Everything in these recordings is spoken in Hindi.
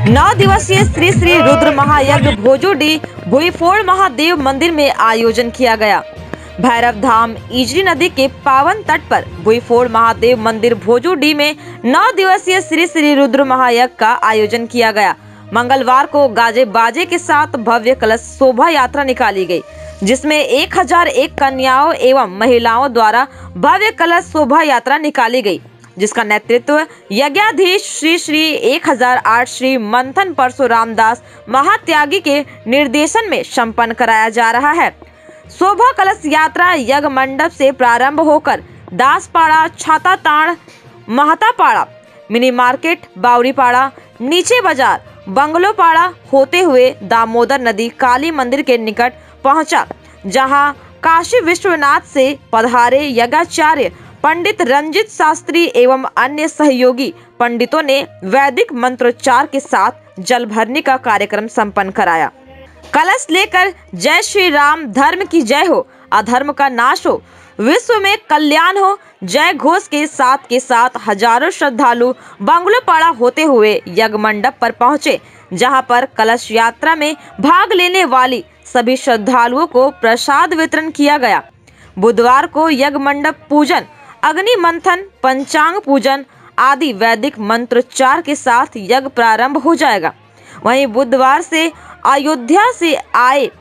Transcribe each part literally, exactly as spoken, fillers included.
नौ दिवसीय श्री श्री रुद्र महायज्ञ भोजोडी भुईफोड़ महादेव मंदिर में आयोजन किया गया। भैरव धाम इजरी नदी के पावन तट पर भुईफोड़ महादेव मंदिर भोजोडी में नौ दिवसीय श्री श्री रुद्र महायज्ञ का आयोजन किया गया। मंगलवार को गाजे बाजे के साथ भव्य कलश शोभा यात्रा निकाली गई, जिसमें एक हजार एक कन्याओं एवं महिलाओं द्वारा भव्य कलश शोभा यात्रा निकाली गई, जिसका नेतृत्व यज्ञाधीश श्री श्री एक हजार आठ श्री मंथन परशुराम दास महात्यागी के निर्देशन में संपन्न कराया जा रहा है। शोभा कलश यात्रा यज्ञ मंडप से प्रारंभ होकर दासपाड़ा, छाताताड़, महतापाड़ा, मिनी मार्केट, बावड़ीपाड़ा, नीचे बाजार, बंगलोपाड़ा होते हुए दामोदर नदी काली मंदिर के निकट पहुंचा, जहां काशी विश्वनाथ से पधारे यज्ञाचार्य पंडित रंजित शास्त्री एवं अन्य सहयोगी पंडितों ने वैदिक मंत्रोच्चार के साथ जल भरने का कार्यक्रम संपन्न कराया। कलश लेकर जय श्री राम, धर्म की जय हो, अधर्म का नाश हो, विश्व में कल्याण हो जय घोष के साथ के साथ हजारों श्रद्धालु बंगलोपाड़ा होते हुए यज्ञ मंडप पर पहुंचे, जहां पर कलश यात्रा में भाग लेने वाली सभी श्रद्धालुओं को प्रसाद वितरण किया गया। बुधवार को यज्ञ मंडप पूजन, अग्नि मंथन, पंचांग पूजन आदि वैदिक मंत्रोच्चार के साथ यज्ञ प्रारंभ हो जाएगा। वहीं बुधवार से अयोध्या से आए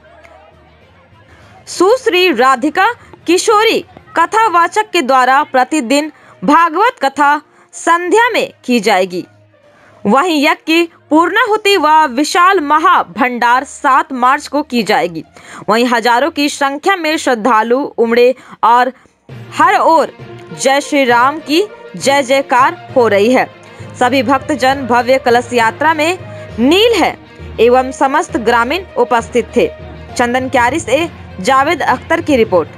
सुश्री राधिका किशोरी कथावाचक के द्वारा प्रतिदिन भागवत कथा संध्या में की जाएगी। वहीं यज्ञ की पूर्णाहुति व विशाल महा भंडार सात मार्च को की जाएगी। वहीं हजारों की संख्या में श्रद्धालु उमड़े और हर ओर जय श्री राम की जय जयकार हो रही है। सभी भक्तजन भव्य कलश यात्रा में नील है एवं समस्त ग्रामीण उपस्थित थे। चंदन क्यारी से जावेद अख्तर की रिपोर्ट।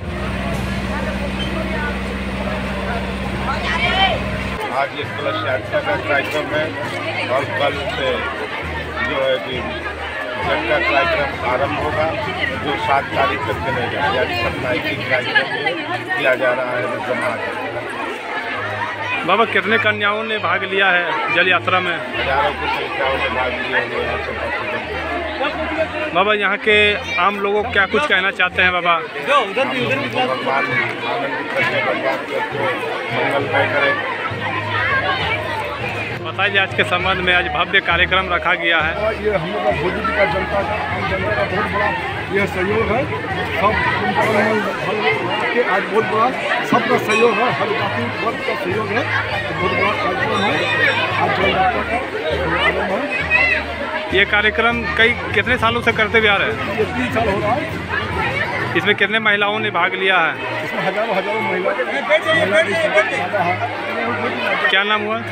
आज ये कलश यात्रा का कार्यक्रम है और कल से जो है कि यज्ञ का कार्यक्रम आरंभ होगा, जो सात तारीख तक चलेगा। यानी सत्ताईस कार्यक्रम किया जा रहा है रुद्र महायज्ञ। बाबा, कितने कन्याओं ने भाग लिया है जल यात्रा में? हजारों की संख्याओं ने भाग लिए हुए हैं। बाबा, यहाँ के आम लोगों को क्या कुछ कहना चाहते हैं? बाबा, भगवान आनंदित करके भगवान को मंगलमय करें। बताइए, आज के संबंध में आज भव्य कार्यक्रम रखा गया है। ये हम लोग का भोजपुर का जनता का आम जनता का बहुत बड़ा यह सहयोग है। सब के आज बहुत बड़ा सबका सहयोग है, हर जाति वर्ग का सहयोग है। बहुत बड़ा कार्यक्रम है आज जल यात्रा का। ये कार्यक्रम कई कितने सालों से करते हुए आ रहे हैं? ये तीन साल हो रहा है। इसमें कितने महिलाओं ने भाग लिया है? इसमें हजारों हजारों महिला है। क्या नाम हुआ?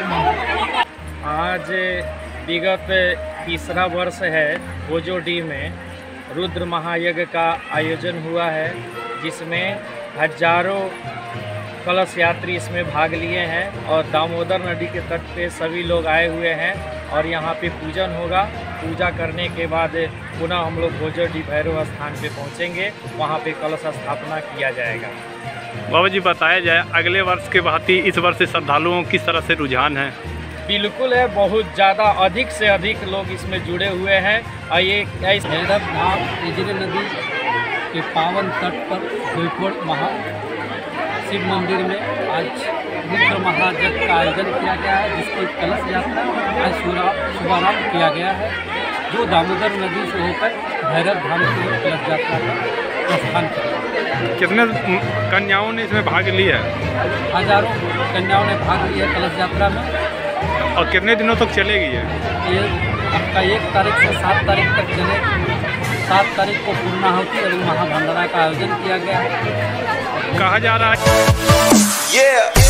आज विगत तीसरा वर्ष है भोजोडी में रुद्र महायज्ञ का आयोजन हुआ है, जिसमें हजारों कलश यात्री इसमें भाग लिए हैं और दामोदर नदी के तट पे सभी लोग आए हुए हैं और यहाँ पे पूजन होगा। पूजा करने के बाद पुनः हम लोग भोजोडी भैरव स्थान पे पहुँचेंगे, वहाँ पे कलश स्थापना किया जाएगा। बाबा जी, बताया जाए अगले वर्ष के भांति इस वर्ष श्रद्धालुओं किस तरह से रुझान है? बिल्कुल है, बहुत ज़्यादा अधिक से अधिक लोग इसमें जुड़े हुए हैं। और ये भैरव धाम इजरी नदी के पावन तट पर भुईफोड़ महा शिव मंदिर में आज रुद्र महायज्ञ का आयोजन किया गया है, जिसकी कलश यात्रा आज शुभारंभ किया गया है, जो दामोदर नदी से होकर भैरव धाम की कलश यात्रा का प्रस्थान करेगा। कितने कन्याओं ने इसमें भाग लिया है? हजारों कन्याओं ने भाग लिया कलश यात्रा में। और कितने दिनों तक चलेगी ये? ये आपका एक तारीख से सात तारीख तक चले। सात तारीख को पूर्णाहुति और महाभंडारा का आयोजन किया गया है। कहा जा रहा है yeah.